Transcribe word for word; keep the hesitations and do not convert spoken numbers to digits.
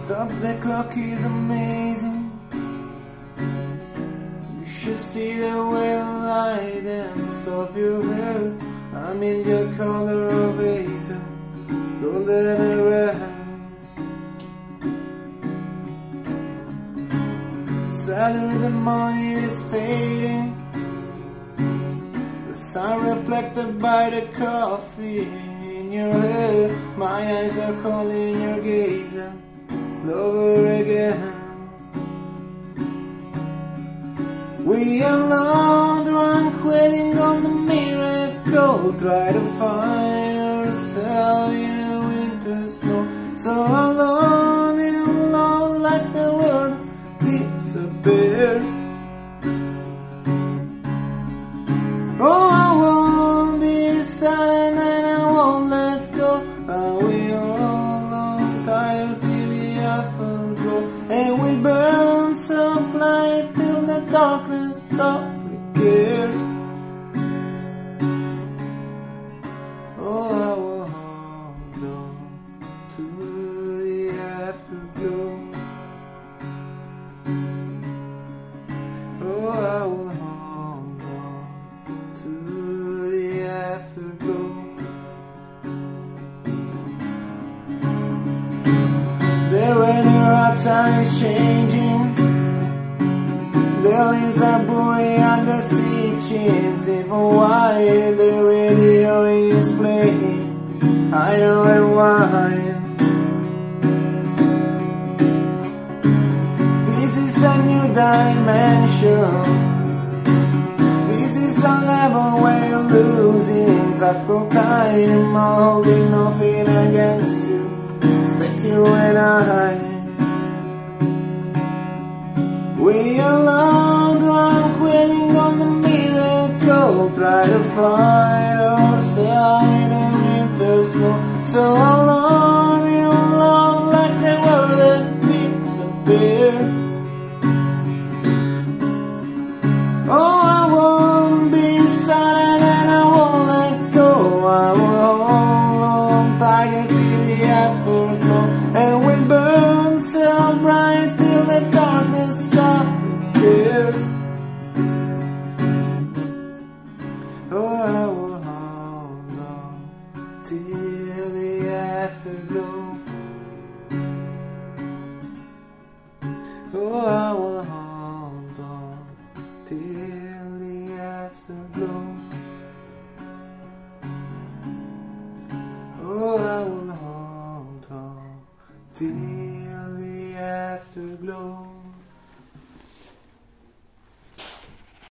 Stop the clock is amazing. You should see the way the light ends off your hair. I'm in your color of hazel, golden and red. Saturday morning is fading, the sun reflected by the coffee in your head. My eyes are calling your gaze over again. We alone, drunk, waiting on the miracle. Try to find ourselves in a winter snow. So alone in love, like the world disappeared. Oh, I won't be silent and I won't let go. Are we all on tired till the afterglow? And we burn so bright till the darkness softly cares. Oh, I will hold on to the afterglow. Oh, I will hold on to the afterglow. The weather outside is changing. The leaves are buoying under siege. Even while the radio is playing, I know and why. This is a new dimension. This is a level where you're losing track of time. I'm holding nothing against you, expect you and I. We alone, drunk, waiting on the miracle. Try to find ourselves in a winter snow. So alone in love, like the world that disappeared. Oh, I won't be silent and I won't let go. I will hold on tiger till the afterglow. And we'll burn so bright till the darkness softly cares. Oh, I will hold on till the afterglow. Oh, I will hold on till the afterglow. Oh, I will hold on till the afterglow.